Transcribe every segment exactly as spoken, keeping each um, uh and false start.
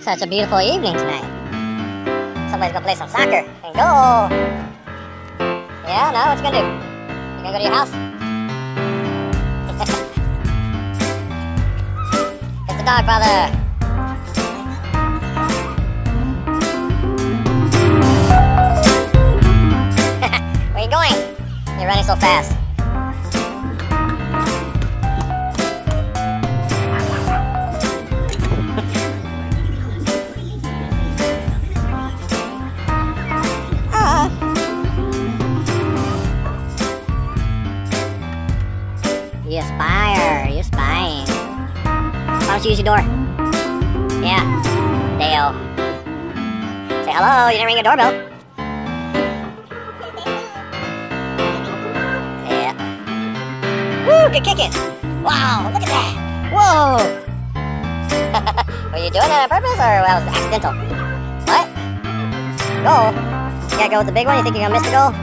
Such a beautiful evening tonight. Somebody's gonna play some soccer and go. Yeah, no, what you gonna do? You gonna go to your house? It's the Dogfather. Where you going? You're running so fast. You spire, you spying. Why don't you use your door? Yeah, Dale. Say hello, you didn't ring your doorbell. Yeah. Woo, good kicking. Wow, look at that. Whoa. Were you doing that on purpose or that was accidental? What? Goal? You gotta go with the big one? You think you're gonna miss the goal?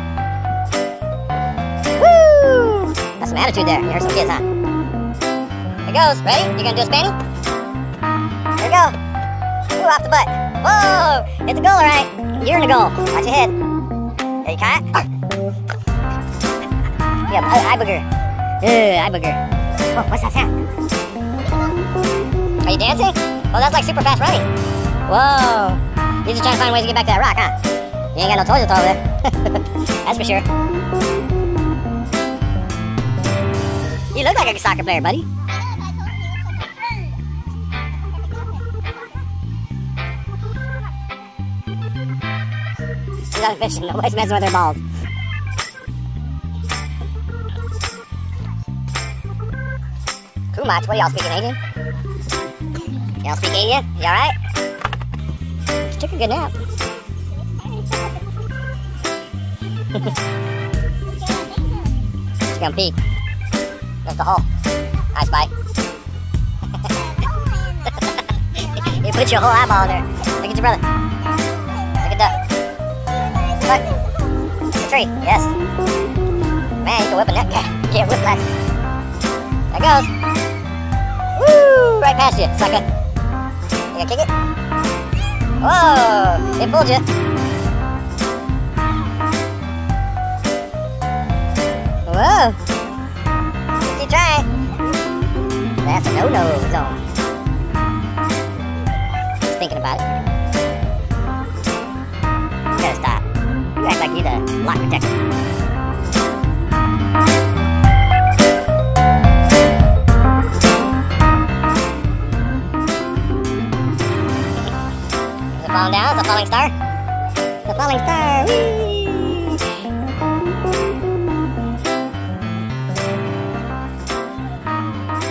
Woo! Got some attitude there. You heard some kids, huh? Here it goes. Ready? You gonna do a spanny? Here we go. Ooh, off the butt. Whoa! It's a goal, alright. You're in the goal. Watch your head. There you caught. Yeah, eye booger. Ugh, eye booger. Oh, what's that sound? Are you dancing? Oh, that's like super fast running. Whoa. You're just trying to find ways to get back to that rock, huh? You ain't got no toilet over there. That's for sure. You look like a soccer player, buddy. She's not fishing. Nobody's messing with their balls. Kumach, what are y'all speaking Indian? Y'all speak Indian? You alright? She took a good nap. She's gonna pee. There's the hole. I spy. You put your whole eyeball in there. Look at your brother. Look at that. Look. The tree. Yes. Man, you can whip a neck. Can't whip that. There it goes. Woo! Right past you, sucker. You gonna kick it? Whoa! It fooled you. Whoa! Keep trying. That's a no-no zone. Just thinking about it. You gotta stop. You act like you're the lock protector. Is it falling down? Is it a falling star? It's a falling star. Whee!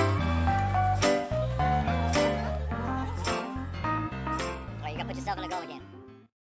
Put yourself in a goal again.